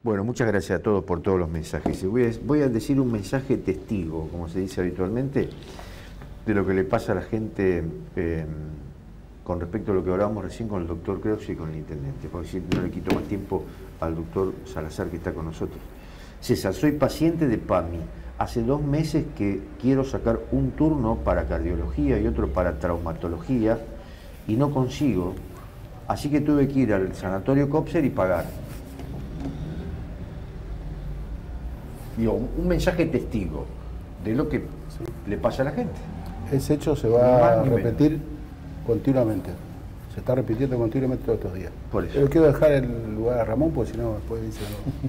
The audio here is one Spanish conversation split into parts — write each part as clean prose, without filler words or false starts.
Bueno, muchas gracias a todos por todos los mensajes. Voy a decir un mensaje testigo, como se dice habitualmente, de lo que le pasa a la gente con respecto a lo que hablábamos recién con el doctor Creus y con el intendente, porque si no le quito más tiempo al doctor Salazar que está con nosotros. César, soy paciente de PAMI. Hace 2 meses que quiero sacar un turno para cardiología y otro para traumatología y no consigo, así que tuve que ir al sanatorio Copser y pagar. Digo, un mensaje testigo de lo que le pasa a la gente. Ese hecho se va a repetir continuamente. Se está repitiendo continuamente todos estos días. Por eso. Pero quiero dejar el lugar a Ramón, porque si no, después dice...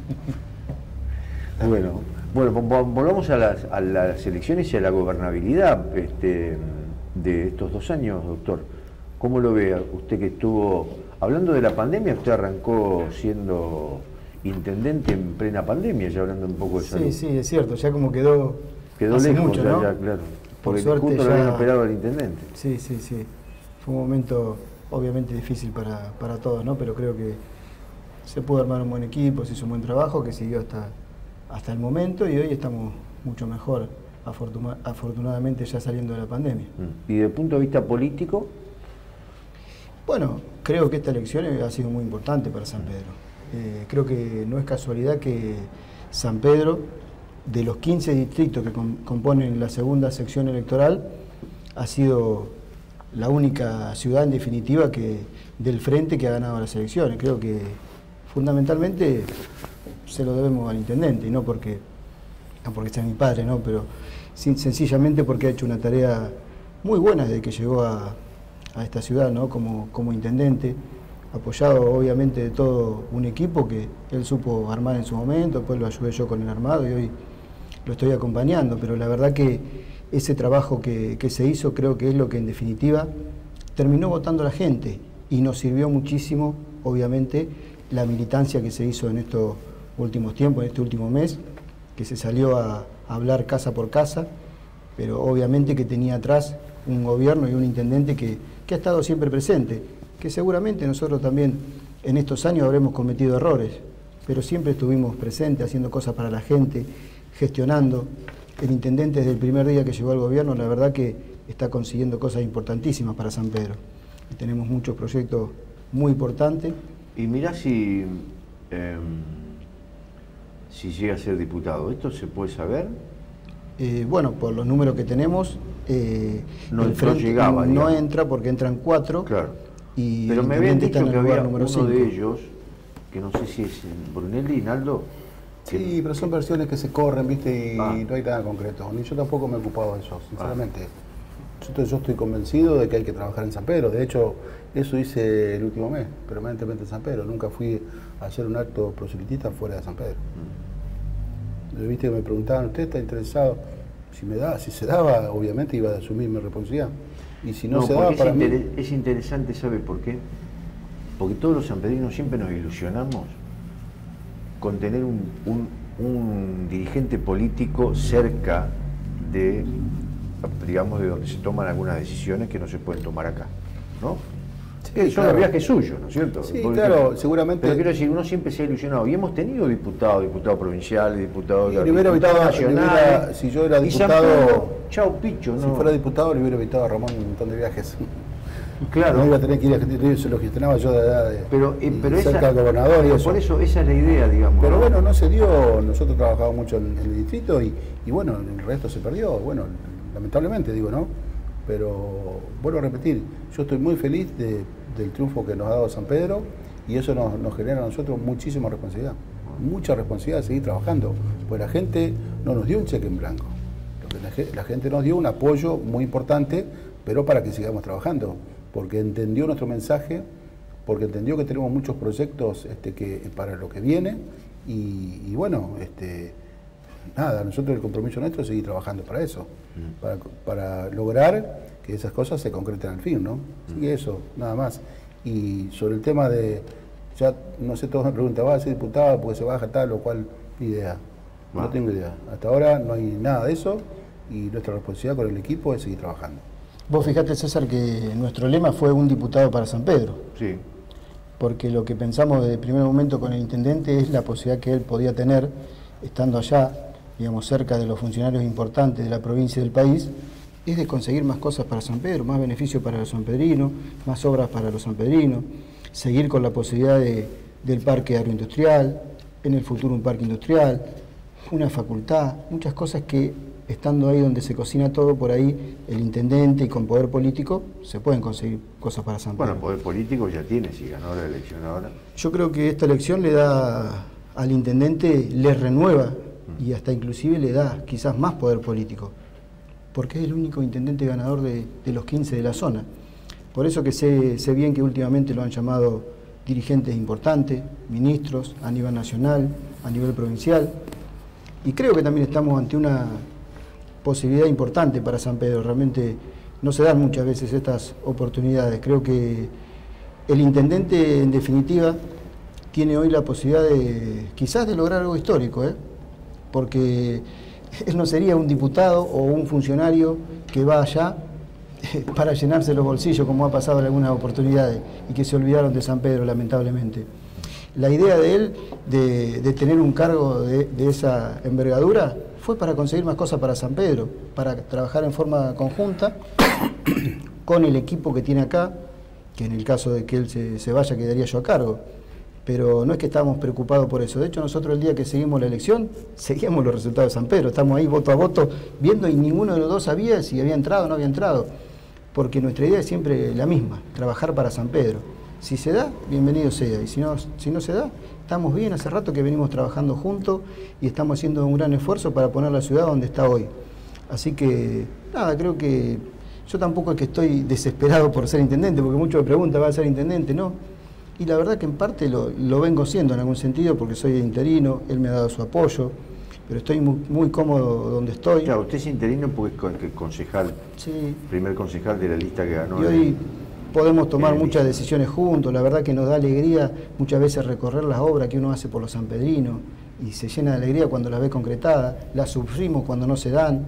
Bueno, volvamos a las elecciones y a la gobernabilidad de estos 2 años, doctor. ¿Cómo lo ve usted que estuvo... Hablando de la pandemia, usted arrancó siendo intendente en plena pandemia, ya hablando un poco de salud. Sí, sí, es cierto, ya como quedó hace lejos, mucho, ¿no? ya, claro. Porque Por suerte justo ya... lo habían operado al intendente. Sí, sí, sí. Fue un momento obviamente difícil para todos, ¿no? Pero creo que se pudo armar un buen equipo, se hizo un buen trabajo que siguió hasta el momento y hoy estamos mucho mejor, afortunadamente ya saliendo de la pandemia. ¿Y desde el punto de vista político? Bueno, creo que esta elección ha sido muy importante para San Pedro. Creo que no es casualidad que San Pedro, de los 15 distritos que componen la segunda sección electoral, ha sido la única ciudad en definitiva del frente que ha ganado las elecciones. Creo que fundamentalmente se lo debemos al intendente, y no porque sea mi padre, ¿no? Pero sencillamente porque ha hecho una tarea muy buena desde que llegó a esta ciudad, ¿no? Como intendente, apoyado obviamente de todo un equipo que él supo armar en su momento, después lo ayudé yo con el armado y hoy lo estoy acompañando, pero la verdad que ese trabajo que se hizo creo que es lo que en definitiva terminó votando la gente y nos sirvió muchísimo, obviamente, la militancia que se hizo en estos últimos tiempos, en este último mes, que se salió a hablar casa por casa, pero obviamente que tenía atrás un gobierno y un intendente que ha estado siempre presente, que seguramente nosotros también en estos años habremos cometido errores, pero siempre estuvimos presentes, haciendo cosas para la gente, gestionando. El intendente desde el primer día que llegó al gobierno, la verdad que está consiguiendo cosas importantísimas para San Pedro. Y tenemos muchos proyectos muy importantes. Y mirá si llega a ser diputado, ¿esto se puede saber? Bueno, por los números que tenemos, no entra porque entran 4. Claro. Y pero me habían dicho que había uno 5. de ellos, que no sé si es Brunelli y Naldo. Sí, pero son versiones que se corren, ¿viste? Y no hay nada concreto. Ni yo tampoco me he ocupado de eso, sinceramente. Yo estoy convencido de que hay que trabajar en San Pedro. De hecho, eso hice el último mes, permanentemente en San Pedro. Nunca fui a hacer un acto proselitista fuera de San Pedro. Viste que me preguntaban, ¿usted está interesado? Si se daba, obviamente iba a asumir mi responsabilidad. Y si no se daba, para mí... Es interesante, ¿sabe por qué? Porque todos los sanpedrinos siempre nos ilusionamos con tener un dirigente político cerca de, digamos, de donde se toman algunas decisiones que no se pueden tomar acá, ¿no? Sí, son los viajes suyos, ¿no es cierto? Sí, claro, seguramente. Pero quiero decir, uno siempre se ha ilusionado. Y hemos tenido diputados provinciales, diputados nacionales. Si yo era diputado... Chau, picho, ¿no? Si fuera diputado, le hubiera invitado a Ramón un montón de viajes. Claro. No iba a tener que ir a Argentina, eso lo gestionaba yo de edad pero cerca del gobernador y eso. Por eso, esa es la idea, digamos. Pero bueno, no se dio. Nosotros trabajamos mucho en el distrito y bueno, el resto se perdió. Bueno, lamentablemente, digo, ¿no? Pero vuelvo a repetir, yo estoy muy feliz del triunfo que nos ha dado San Pedro y eso nos genera a nosotros muchísima responsabilidad. Mucha responsabilidad de seguir trabajando. Pues la gente no nos dio un cheque en blanco. La gente nos dio un apoyo muy importante, pero para que sigamos trabajando, porque entendió nuestro mensaje, porque entendió que tenemos muchos proyectos para lo que viene y bueno, nada, nosotros el compromiso nuestro es seguir trabajando para eso, para lograr que esas cosas se concreten al fin, ¿no? Y eso, nada más. Y sobre el tema de, ya no sé, todos me preguntan, ¿va a ser diputado porque se baja tal o cual idea? No tengo idea. Hasta ahora no hay nada de eso y nuestra responsabilidad con el equipo es seguir trabajando. Vos fijate, César, que nuestro lema fue un diputado para San Pedro. Sí. porque lo que pensamos desde el primer momento con el intendente es la posibilidad que él podía tener, estando allá, digamos, cerca de los funcionarios importantes de la provincia y del país, es de conseguir más cosas para San Pedro, más beneficios para los sanpedrinos, más obras para los sanpedrinos, seguir con la posibilidad del parque agroindustrial, en el futuro un parque industrial, una facultad, muchas cosas que, estando ahí donde se cocina todo, por ahí el intendente y con poder político se pueden conseguir cosas para San Pedro. Bueno, poder político ya tiene, si ganó la elección ahora. Yo creo que esta elección le da al intendente, le renueva y hasta inclusive le da quizás más poder político, porque es el único intendente ganador de los 15 de la zona. Por eso que sé bien que últimamente lo han llamado dirigentes importantes, ministros a nivel nacional, a nivel provincial, y creo que también estamos ante una posibilidad importante para San Pedro. Realmente no se dan muchas veces estas oportunidades. Creo que el intendente, en definitiva, tiene hoy la posibilidad de quizás de lograr algo histórico, porque él no sería un diputado o un funcionario que va allá para llenarse los bolsillos, como ha pasado en algunas oportunidades, y que se olvidaron de San Pedro, lamentablemente. La idea de él de tener un cargo de esa envergadura fue para conseguir más cosas para San Pedro, para trabajar en forma conjunta con el equipo que tiene acá, que en el caso de que él se vaya quedaría yo a cargo. Pero no es que estábamos preocupados por eso. De hecho, nosotros el día que seguimos la elección, seguíamos los resultados de San Pedro. Estamos ahí voto a voto viendo y ninguno de los dos sabía si había entrado o no había entrado. Porque nuestra idea es siempre la misma, trabajar para San Pedro. Si se da, bienvenido sea. Y si no se da, estamos bien. Hace rato que venimos trabajando juntos y estamos haciendo un gran esfuerzo para poner la ciudad donde está hoy. Así que, nada, creo que yo tampoco es que estoy desesperado por ser intendente, porque muchos me preguntan, ¿va a ser intendente? No. Y la verdad que en parte lo vengo siendo en algún sentido, porque soy interino, él me ha dado su apoyo, pero estoy muy cómodo donde estoy. Claro, usted es interino porque es concejal, sí, primer concejal de la lista que ganó. Y hoy podemos tomar muchas decisiones juntos. La verdad que nos da alegría muchas veces recorrer las obras que uno hace por los sanpedrinos y se llena de alegría cuando las ve concretadas, las sufrimos cuando no se dan.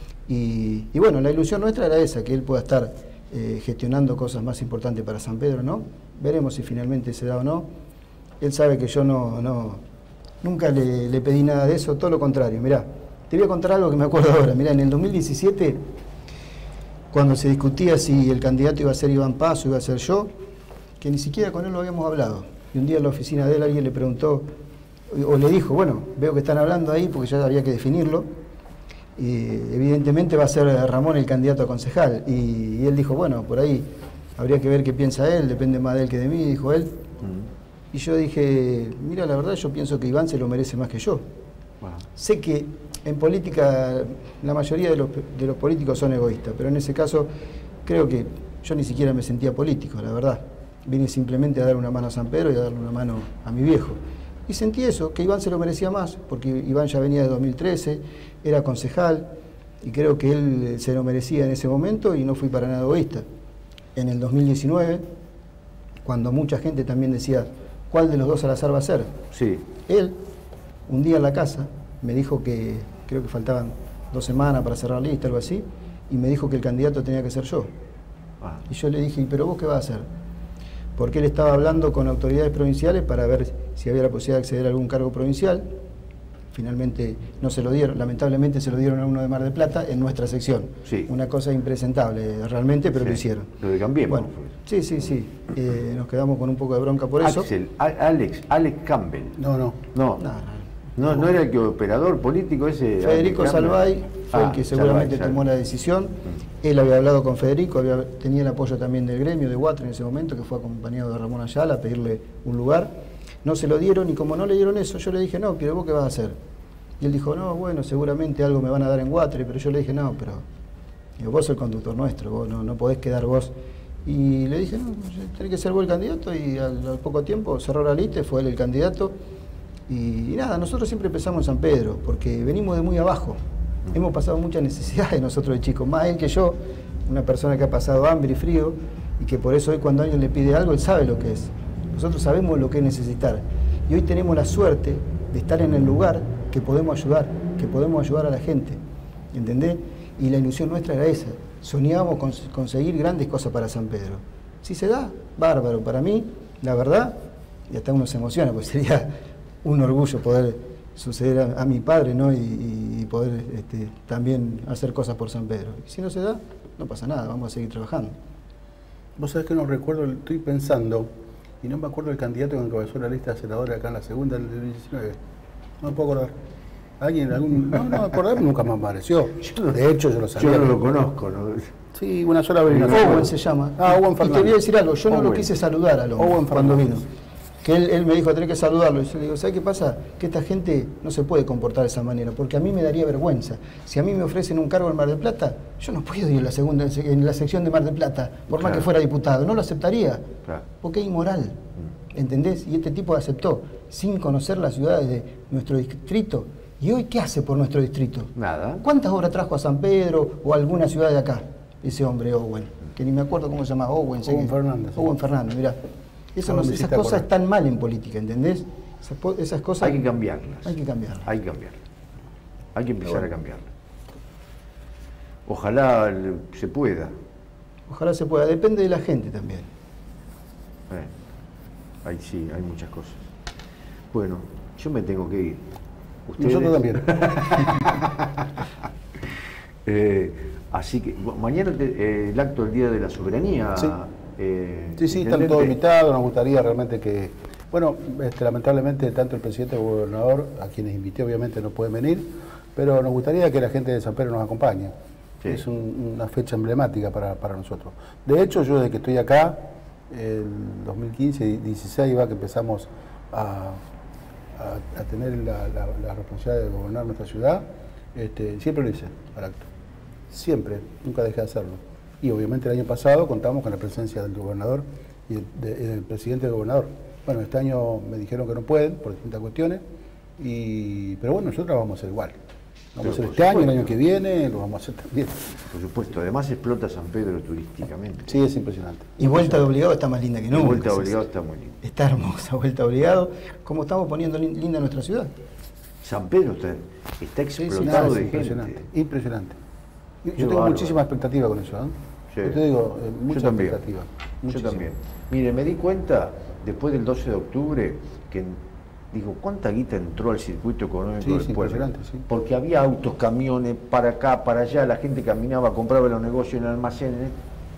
Y bueno, la ilusión nuestra era esa, que él pueda estar gestionando cosas más importantes para San Pedro, ¿no? Veremos si finalmente se da o no. Él sabe que yo nunca le pedí nada de eso, todo lo contrario. Mirá, te voy a contar algo que me acuerdo ahora. Mirá, en el 2017, cuando se discutía si el candidato iba a ser Iván Paz o iba a ser yo, que ni siquiera con él lo habíamos hablado. Y un día en la oficina de él alguien le preguntó, o le dijo, bueno, veo que están hablando ahí porque ya había que definirlo. Y evidentemente va a ser Ramón el candidato a concejal. Y él dijo, bueno, por ahí habría que ver qué piensa él, depende más de él que de mí, dijo él. Y yo dije, mira, la verdad yo pienso que Iván se lo merece más que yo. Wow. Sé que en política la mayoría de los políticos son egoístas, pero en ese caso creo que yo ni siquiera me sentía político, la verdad. Vine simplemente a dar una mano a San Pedro y a darle una mano a mi viejo. Y sentí eso, que Iván se lo merecía más, porque Iván ya venía de 2013, era concejal, y creo que él se lo merecía en ese momento y no fui para nada egoísta. En el 2019, cuando mucha gente también decía, ¿cuál de los dos Salazar va a ser? Sí. Él, un día en la casa, me dijo que creo que faltaban 2 semanas para cerrar la lista, algo así, y me dijo que el candidato tenía que ser yo. Y yo le dije, ¿pero vos qué vas a hacer? Porque él estaba hablando con autoridades provinciales para ver si había la posibilidad de acceder a algún cargo provincial. Finalmente no se lo dieron, lamentablemente se lo dieron a uno de Mar del Plata en nuestra sección. Sí. Una cosa impresentable realmente, pero sí, lo hicieron. Lo de Cambiemos. Bueno, sí. Nos quedamos con un poco de bronca por eso. Alex Campbell. No era el que operador político ese. Federico Salvay fue el que seguramente tomó la decisión. Él había hablado con Federico, tenía el apoyo también del gremio de Guatra en ese momento, que fue acompañado de Ramón Ayala a pedirle un lugar. No se lo dieron y como no le dieron eso, yo le dije, no, pero ¿vos qué vas a hacer? Y él dijo, no, bueno, seguramente algo me van a dar en Guatre, pero yo le dije, no, pero vos sos el conductor nuestro, vos no podés quedar vos. Y le dije, no, tenés que ser vos el candidato, y al poco tiempo cerró la lista, fue él el candidato. Y nada, nosotros siempre empezamos en San Pedro, porque venimos de muy abajo. Hemos pasado muchas necesidades nosotros de chicos, más él que yo, una persona que ha pasado hambre y frío, y que por eso hoy cuando alguien le pide algo, él sabe lo que es. Nosotros sabemos lo que es necesitar. Y hoy tenemos la suerte de estar en el lugar que podemos ayudar a la gente. ¿Entendés? Y la ilusión nuestra era esa. Soñábamos con conseguir grandes cosas para San Pedro. Si se da, bárbaro. Para mí, la verdad, y hasta uno se emociona, porque sería un orgullo poder suceder a mi padre, ¿no? y poder también hacer cosas por San Pedro. Y si no se da, no pasa nada, vamos a seguir trabajando. Vos sabés que no recuerdo, estoy pensando, y no me acuerdo el candidato que encabezó la lista de senadores acá en la segunda del 2019. No me puedo acordar. ¿Alguien, algún? No me acuerdo, nunca me apareció. De hecho, yo lo sabía. Yo no lo conozco, ¿no? Sí, una sola vez. Owen se llama. Owen y Fernández. te voy a decir algo, yo no Owen. lo quise saludar a Owen cuando Fernández. vino. Que él me dijo, tenés que saludarlo. Y yo le digo, ¿sabes qué pasa? Que esta gente no se puede comportar de esa manera, porque a mí me daría vergüenza. Si a mí me ofrecen un cargo en Mar del Plata, yo no puedo ir en la sección de Mar del Plata, por más que fuera diputado. No lo aceptaría, porque es inmoral. ¿Entendés? Y este tipo aceptó, sin conocer las ciudades de nuestro distrito. ¿Y hoy qué hace por nuestro distrito? Nada. ¿Cuántas obras trajo a San Pedro o a alguna ciudad de acá? Ese hombre, Owen, que ni me acuerdo cómo se llama, Owen Fernández. Owen Fernández, mirá. Esas cosas están mal en política, ¿entendés? Esas cosas hay que cambiarlas. Hay que cambiarlas. Hay que cambiarlas. Hay que empezar a cambiarlas. Ojalá se pueda. Ojalá se pueda. Depende de la gente también. Ahí sí, hay muchas cosas. Bueno, yo me tengo que ir. ¿Ustedes? Nosotros también. Así que mañana el acto del Día de la Soberanía. Sí. Sí, están todos invitados. Nos gustaría realmente que, bueno, lamentablemente tanto el presidente como el gobernador, a quienes invité obviamente no pueden venir, pero nos gustaría que la gente de San Pedro nos acompañe. Sí. Es una fecha emblemática para nosotros. De hecho, yo desde que estoy acá, el 2015-16 va que empezamos a tener la responsabilidad de gobernar nuestra ciudad, siempre lo hice al acto. Siempre, nunca dejé de hacerlo. Y obviamente el año pasado contamos con la presencia del gobernador y del presidente del gobernador. Bueno, este año me dijeron que no pueden por distintas cuestiones, pero bueno, nosotros vamos a hacer igual. Vamos a hacer este año, el año que viene, lo vamos a hacer también. Por supuesto, además explota San Pedro turísticamente. Sí, es impresionante. Y Vuelta de Obligado está más linda que nunca. Vuelta de Obligado está muy linda. Está hermosa Vuelta de Obligado. ¿Cómo estamos poniendo linda nuestra ciudad? San Pedro está explotado de impresionante, gente. Impresionante. Yo tengo muchísima expectativa con eso, ¿eh? Sí. Yo te digo, mucha expectativa. Yo también. Mire, me di cuenta después del 12 de octubre que digo, ¿cuánta guita entró al circuito económico del pueblo? Sí. Porque había autos, camiones, para acá, para allá, la gente caminaba, compraba los negocios en almacenes.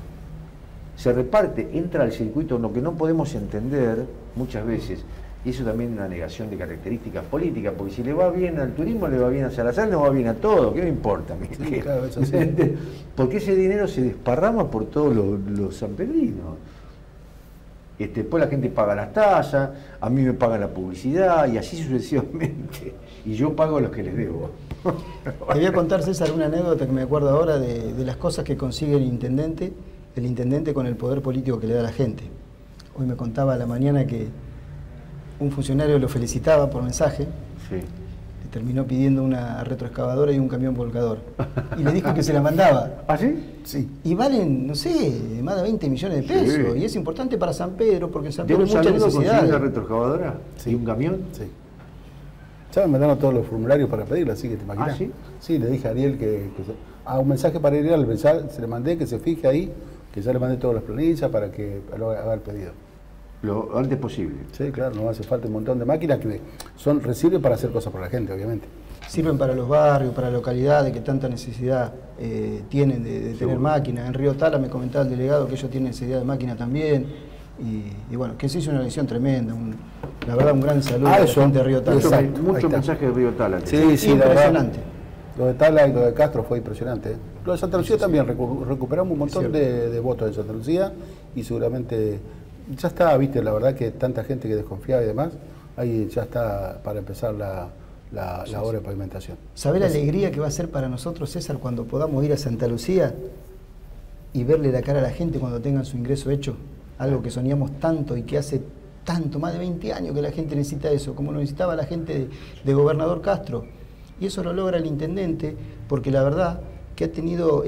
Se reparte, entra al circuito, lo que no podemos entender muchas veces, y eso también es una negación de características políticas, porque si le va bien al turismo, le va bien a Salazar, le va bien a todo, ¿qué me importa? Sí, claro, eso sí. Porque ese dinero se desparrama por todos los sanpedrinos. Después la gente paga las tasas, a mí me pagan la publicidad y así sucesivamente. Y yo pago los que les debo. Te voy a contar, César, una anécdota que me acuerdo ahora de las cosas que consigue el intendente con el poder político que le da a la gente. Hoy me contaba a la mañana que un funcionario lo felicitaba por mensaje. Sí. Le terminó pidiendo una retroexcavadora y un camión volcador. Y le dijo que se la mandaba. ¿Ah, sí? Sí. Y valen, no sé, más de 20 millones de pesos. Sí. Y es importante para San Pedro, porque en San Pedro hay mucha necesidad. ¿Una retroexcavadora? Sí. ¿Y un camión? Sí. Ya me mandaron todos los formularios para pedirlo, así que te imaginas. ¿Ah, sí? Sí, le dije a Ariel un mensaje para Ariel, se le mandé que se fije ahí, que ya le mandé todas las planillas para que haga el pedido. Lo antes posible. Sí, claro, nos hace falta un montón de máquinas que sirven para hacer cosas para la gente, obviamente. Sirven para los barrios, para localidades que tanta necesidad tienen de tener máquinas. En Río Tala me comentaba el delegado que ellos tienen necesidad de máquina también. Y bueno, que se hizo una elección tremenda. La verdad, un gran saludo a la gente de Río Tala. Muchos mensajes de Río Tala. Sí, impresionante. Lo de Tala y lo de Castro fue impresionante. Lo de Santa Lucía también, recuperamos un montón de votos de Santa Lucía y seguramente ya está, viste, la verdad que tanta gente que desconfiaba y demás, ahí ya está para empezar la obra de pavimentación. ¿Sabés la alegría que va a ser para nosotros, César, cuando podamos ir a Santa Lucía y verle la cara a la gente cuando tengan su ingreso hecho? Algo que soñamos tanto y que hace tanto, más de 20 años que la gente necesita eso, como lo necesitaba la gente de Gobernador Castro. Y eso lo logra el intendente, porque la verdad que ha tenido,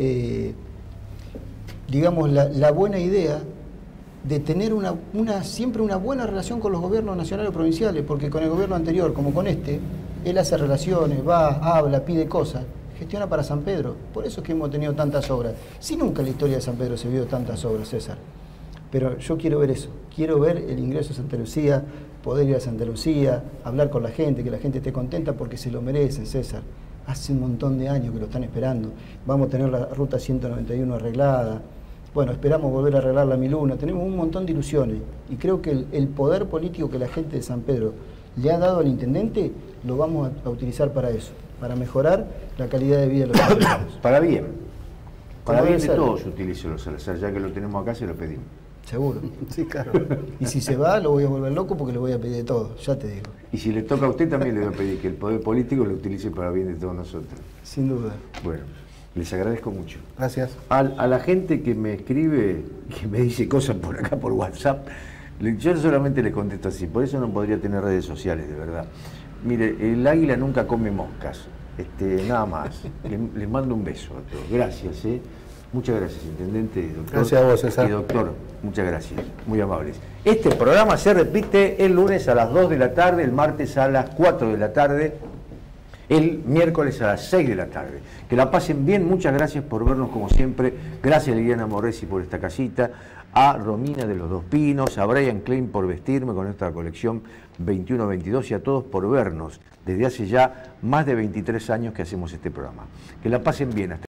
digamos, la buena idea de tener siempre una buena relación con los gobiernos nacionales o provinciales, porque con el gobierno anterior, como con este, él hace relaciones, va, habla, pide cosas, gestiona para San Pedro. Por eso es que hemos tenido tantas obras. Si nunca en la historia de San Pedro se vio tantas obras, César. Pero yo quiero ver eso, quiero ver el ingreso a Santa Lucía, poder ir a Santa Lucía, hablar con la gente, que la gente esté contenta porque se lo merecen, César. Hace un montón de años que lo están esperando. Vamos a tener la ruta 191 arreglada. Bueno, esperamos volver a arreglar la Miluna. Tenemos un montón de ilusiones. Y creo que el poder político que la gente de San Pedro le ha dado al intendente, lo vamos a utilizar para eso, para mejorar la calidad de vida de los ciudadanos. Para bien. Para Como bien debe de ser. todos utilícelo, Salazar, ya que lo tenemos acá, se lo pedimos. Seguro. Sí, claro. Y si se va, lo voy a volver loco porque le voy a pedir de todo, ya te digo. Y si le toca a usted, también le voy a pedir que el poder político lo utilice para bien de todos nosotros. Sin duda. Bueno, les agradezco mucho. Gracias. A la gente que me escribe, que me dice cosas por acá por WhatsApp, yo solamente les contesto así, por eso no podría tener redes sociales, de verdad. Mire, el águila nunca come moscas, nada más. Les mando un beso a todos. Gracias, Muchas gracias, intendente, doctor. Gracias a vos, César. Y doctor, muchas gracias, muy amables. Este programa se repite el lunes a las 2 de la tarde, el martes a las 4 de la tarde, el miércoles a las 6 de la tarde. Que la pasen bien, muchas gracias por vernos como siempre. Gracias a Liliana Morresi por esta casita, a Romina de los Dos Pinos, a Brian Klein por vestirme con esta colección 21-22 y a todos por vernos desde hace ya más de 23 años que hacemos este programa. Que la pasen bien. Hasta